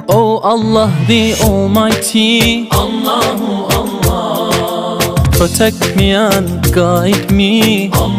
Oh Allah the Almighty, Allahu Allah, protect me and guide me.